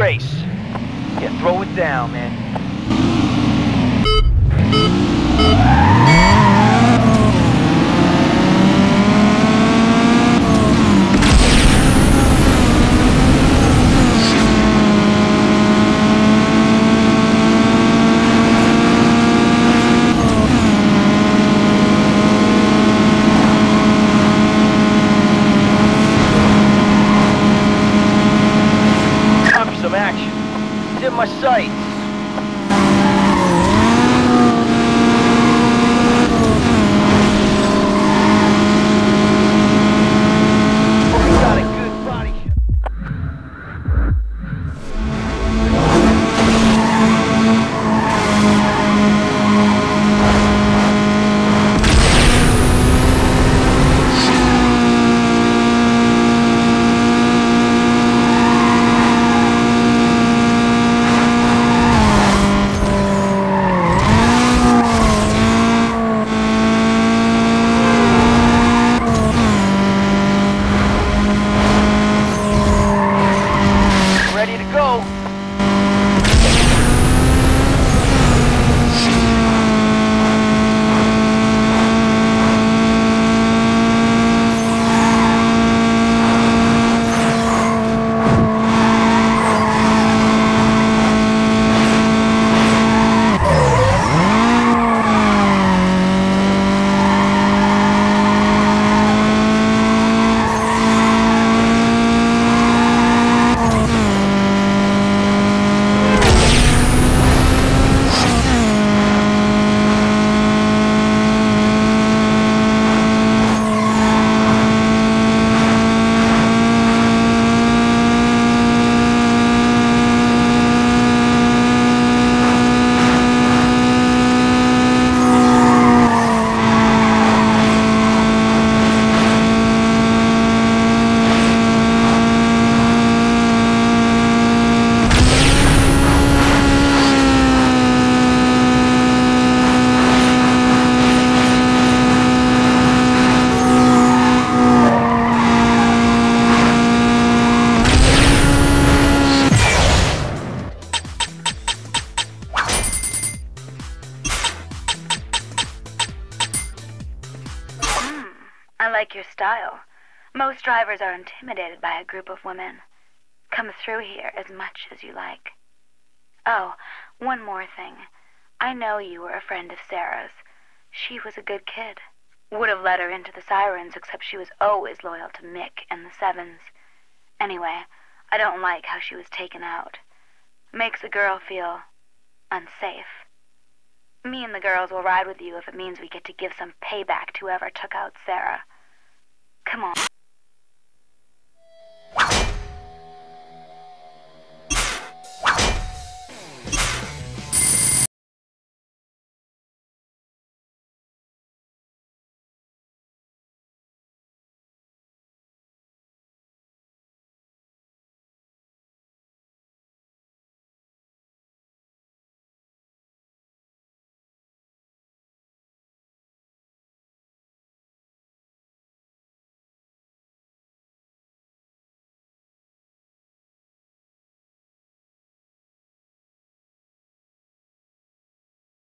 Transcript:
race. Yeah, throw it down, man. Some action. It's in my sights. We got a good body shot. Ready to go. I like your style. Most drivers are intimidated by a group of women. Come through here as much as you like. Oh, one more thing. I know you were a friend of Sarah's. She was a good kid. Would have let her into the Sirens, except she was always loyal to Mick and the Sevens. Anyway, I don't like how she was taken out. Makes a girl feel unsafe. Me and the girls will ride with you if it means we get to give some payback to whoever took out Sarah. Come on.